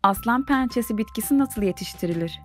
Aslan pençesi bitkisi nasıl yetiştirilir?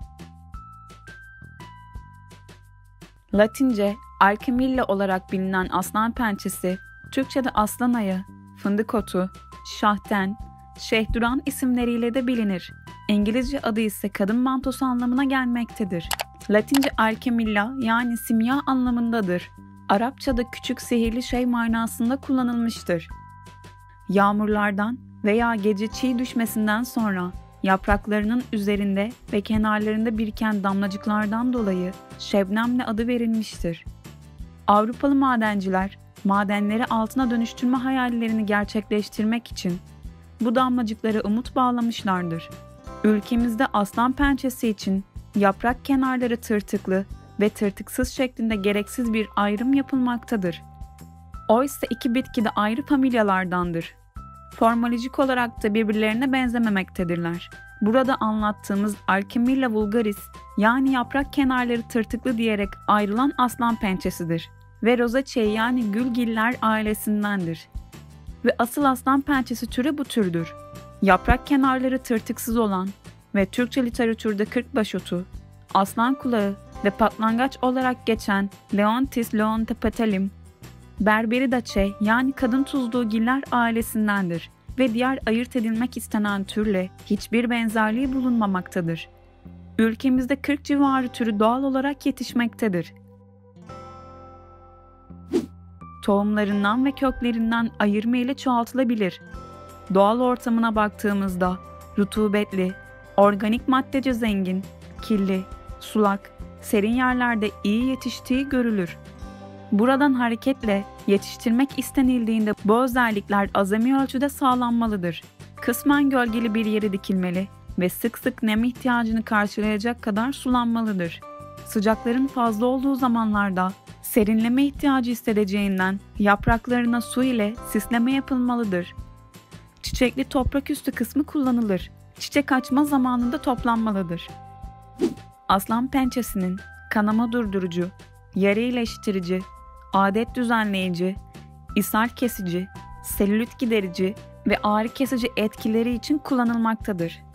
Latince Alkemilla olarak bilinen aslan pençesi, Türkçe'de aslan ayı, fındık otu, şahten, şehduran isimleriyle de bilinir. İngilizce adı ise kadın mantosu anlamına gelmektedir. Latince alkemilla yani simya anlamındadır. Arapçada küçük sihirli şey manasında kullanılmıştır. Yağmurlardan veya gece çiğ düşmesinden sonra yapraklarının üzerinde ve kenarlarında biriken damlacıklardan dolayı şebnemle adı verilmiştir. Avrupalı madenciler, madenleri altına dönüştürme hayallerini gerçekleştirmek için bu damlacıklara umut bağlamışlardır. Ülkemizde aslan pençesi için yaprak kenarları tırtıklı ve tırtıksız şeklinde gereksiz bir ayrım yapılmaktadır. Oysa iki bitki de ayrı familyalardandır. Formolojik olarak da birbirlerine benzememektedirler. Burada anlattığımız Alkemilla vulgaris yani yaprak kenarları tırtıklı diyerek ayrılan aslan pençesidir ve rosaceae yani gülgiller ailesindendir. Ve asıl aslan pençesi türü bu türdür. Yaprak kenarları tırtıksız olan ve Türkçe literatürde kırkbaş otu, aslan kulağı ve patlangaç olarak geçen Leontis leontopetalim, Berberidaceae yani kadın tuzluğugiller ailesindendir ve diğer ayırt edilmek istenen türle hiçbir benzerliği bulunmamaktadır. Ülkemizde 40 civarı türü doğal olarak yetişmektedir. Tohumlarından ve köklerinden ayırma ile çoğaltılabilir. Doğal ortamına baktığımızda rutubetli, organik maddece zengin, kirli, sulak, serin yerlerde iyi yetiştiği görülür. Buradan hareketle yetiştirmek istenildiğinde bu özellikler azami ölçüde sağlanmalıdır. Kısmen gölgeli bir yere dikilmeli ve sık sık nem ihtiyacını karşılayacak kadar sulanmalıdır. Sıcakların fazla olduğu zamanlarda serinleme ihtiyacı hissedeceğinden yapraklarına su ile sisleme yapılmalıdır. Çiçekli toprak üstü kısmı kullanılır. Çiçek açma zamanında toplanmalıdır. Aslan pençesinin kanama durdurucu, yara iyileştirici, adet düzenleyici, ishal kesici, selülit giderici ve ağrı kesici etkileri için kullanılmaktadır.